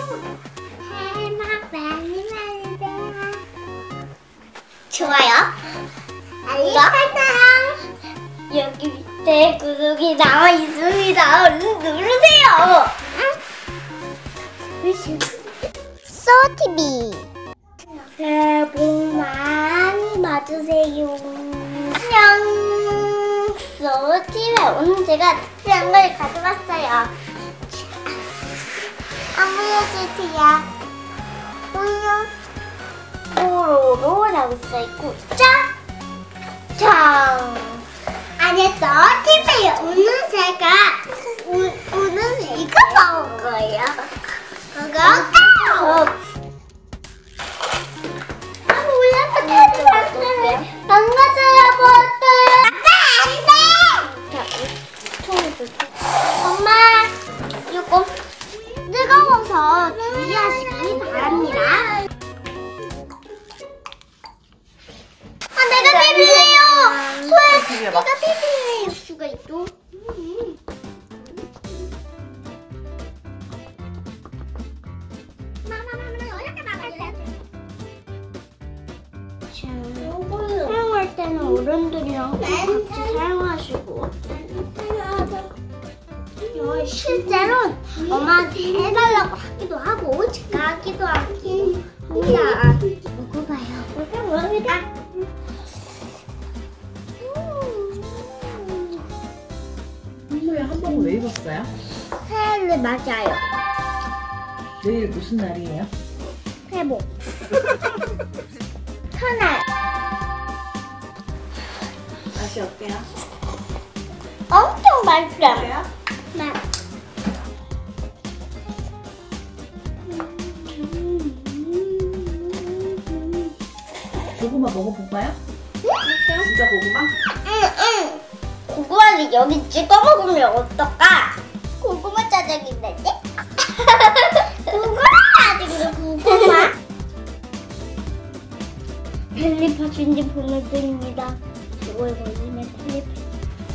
해막 많이 만드세요. 좋아요. 알림 설정. 여기 밑에 구독이 나와 있습니다. 얼른 누르세요. 소TV 새해 복 많이 받으세요. 안녕. 소TV 오늘 제가 특별한 걸 가져왔어요. 아무야지티야 우유 뽀로로라고 써있고 짱 안에 소TV 오늘 제가 오늘 이거 먹을 거예요. 망가져요, 버터요. 안 돼! 엄마, 이거 뜨거워서 주의하시기 바랍니다. 아, 내가 비빌래요. 소야, 내가 비빌래요. 수가 있죠. 사용할 때는 어른들이랑 같이 사용하시고 실제로 엄마한테 해달라고 하기도 하고 제가 하기도 합니다. 먹어봐요. 먹어봅니다. 평소에 한복을 왜 입었어요? 새해를 맞아요. 내일 무슨 날이에요? 회복. 터날. 맛이 어때요? 엄청 맛있어요. 그래요? 네. 고구마 먹어볼까요? 진짜 고구마? 응. 고구마를 여기 찍어 먹으면 어떨까? 고구마 짜장인데? 고구마 짜장인데 고구마? 텔레파시인지 보내드립니다. 이걸 걸리면 텔레파시.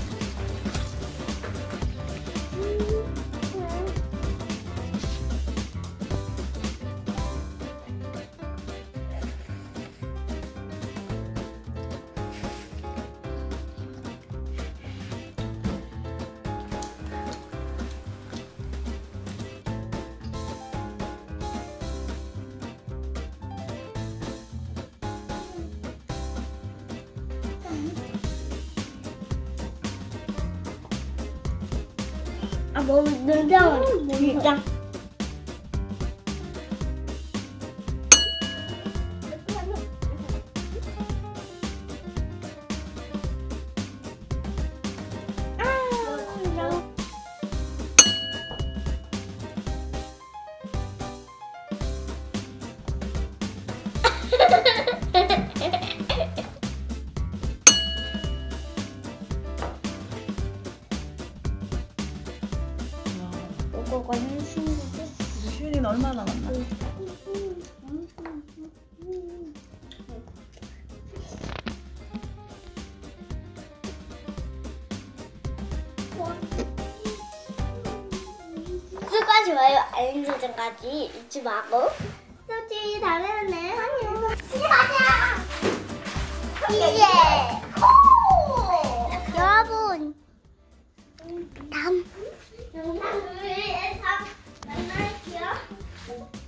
아, 너무 늘려. 진짜. 이거는 신기지? 수윤이는 얼마나 남았나? 구독과 좋아요, 알림 설정까지 잊지 말고 소TV 다음에는 안녕. 가자. 예. 여러분 다음 영상 2에서 만날게요.